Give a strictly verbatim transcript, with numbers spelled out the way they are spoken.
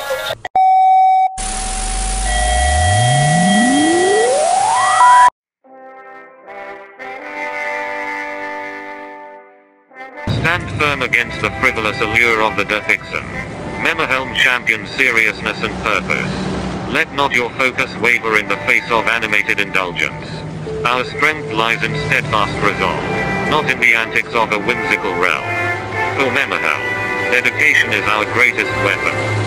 Stand firm against the frivolous allure of the Derpixon. Memehelm champions seriousness and purpose. Let not your focus waver in the face of animated indulgence. Our strength lies in steadfast resolve, not in the antics of a whimsical realm. For Memehelm, dedication is our greatest weapon.